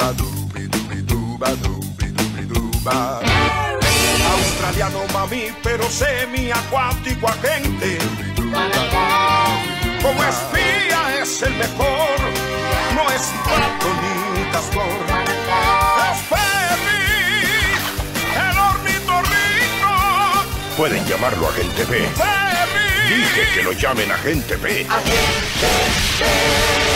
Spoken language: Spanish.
Australiano mamífero semiacuático agente, como espía es el mejor, no es pato ni castor. Es Perry, el ornitorrinco. Pueden llamarlo Agente P. Perry. Dije que lo llamen Agente P. Agente P.